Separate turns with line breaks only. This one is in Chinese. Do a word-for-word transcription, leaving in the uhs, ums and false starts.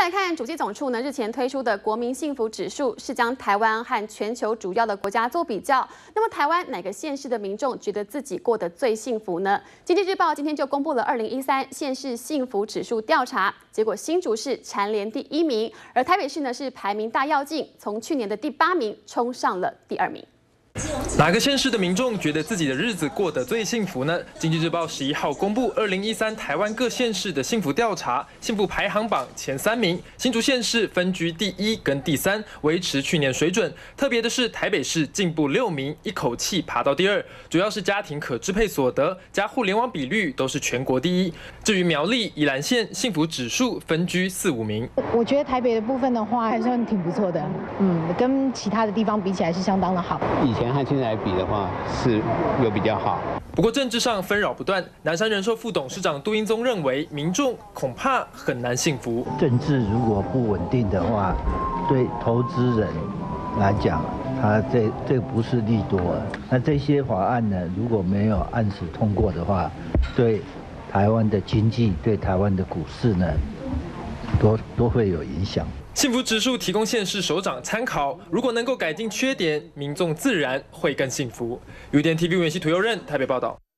来看，主计总处呢日前推出的国民幸福指数是将台湾和全球主要的国家做比较。那么，台湾哪个县市的民众觉得自己过得最幸福呢？经济日报今天就公布了二零一三县市幸福指数调查，结果新竹市蝉联第一名，而台北市呢是排名大跃进，从去年的第八名冲上了第二名。
哪个县市的民众觉得自己的日子过得最幸福呢？经济日报十一号公布二零一三台湾各县市的幸福调查，幸福排行榜前三名，新竹县市分居第一跟第三，维持去年水准。特别的是台北市进步六名，一口气爬到第二，主要是家庭可支配所得加互联网比率都是全国第一。至于苗栗、宜兰县幸福指数分居四五名。
我觉得台北的部分的话还算挺不错的，嗯，跟其他的地方比起来是相当的好。
以前 和现在比的话是有比较好，
不过政治上纷扰不断。南山人寿副董事长杜英宗认为，民众恐怕很难幸福。
政治如果不稳定的话，对投资人来讲，他这这不是利多。那这些法案呢，如果没有按时通过的话，对台湾的经济、对台湾的股市呢，都都会有影响。
幸福指数提供县市首长参考，如果能够改进缺点，民众自然会更幸福。U D N T V 文熙涂佑任台北报道。